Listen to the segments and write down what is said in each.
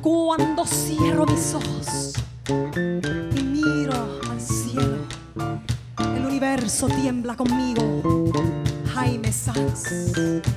Cuando cierro mis ojos y miro al cielo, el universo tiembla conmigo. Jaime Sanz.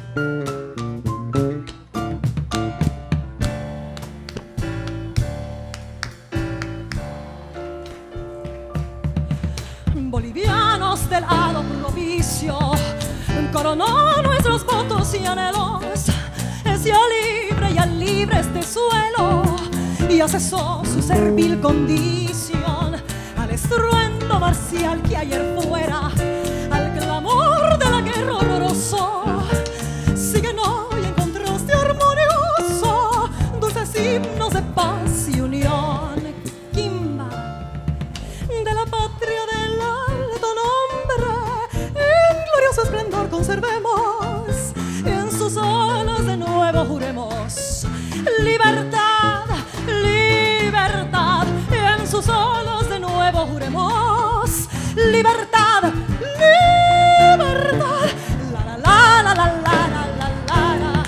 Bolivianos del lado propicio, coronó nuestros votos y anhelos, sea libre y al libre este suelo, y accesó su servil condición al estruendo marcial que ayer fuera, al clamor de la guerra horroroso. Siguen hoy en contraste armonioso dulces himnos de paz y unión. Quimba de la patria del alto nombre, en glorioso esplendor conservemos, en sus olas de nuevo juremos libertad, libertad, en sus olas de nuevo juremos libertad, libertad. La la la la la la la la la.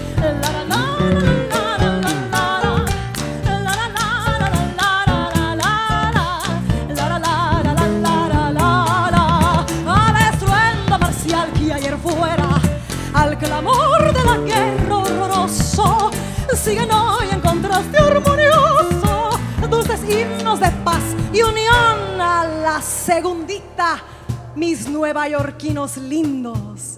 Al clamor de la guerra horroroso, siguen hoy en contraste armonioso dulces himnos de paz y unión. A la segundita, mis nuevayorquinos lindos.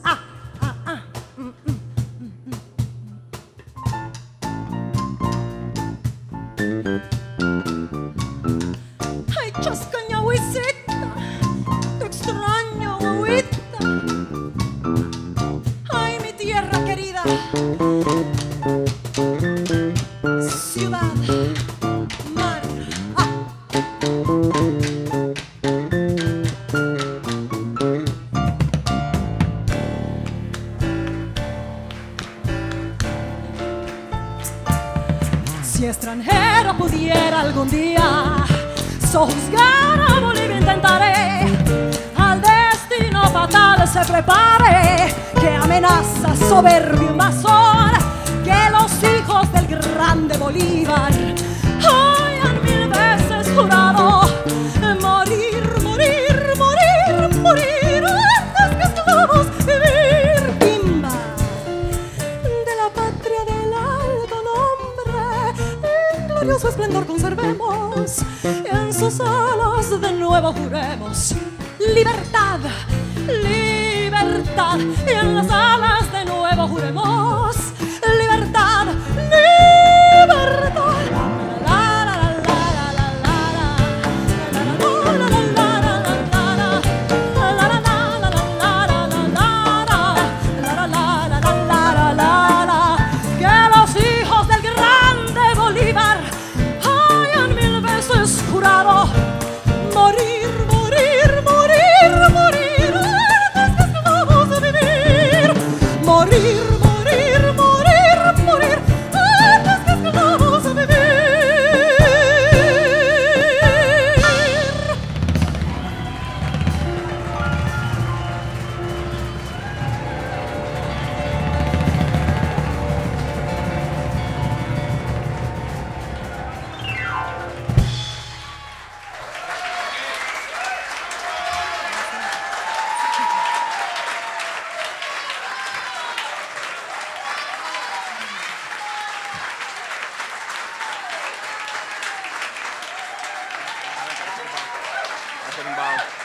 Ay, chascaña, huesita, te extraño, huevita. Ay, mi tierra querida, ciudad, mar. Si extranjero pudiera algún día sojuzgar a Bolivia, intentaré al destino fatal se prepare, que amenaza soberbio invasor, que los hijos del grande Bolívar hayan mil veces jurado morir, morir, morir, morir, antes que esclavos vivir. Pimba de la patria del alto nombre, en glorioso esplendor conservemos, en sus alas de nuevo juremos libertad, libertad, y en las alas de nuevo juremos libertad, libertad. Que los hijos del grande Bolívar hayan mil veces jurado morir, morir, morir, morir, antes que esclavos de vivir. Morir, morir, morir, morir, antes que esclavos de vivir. Hacer un bao.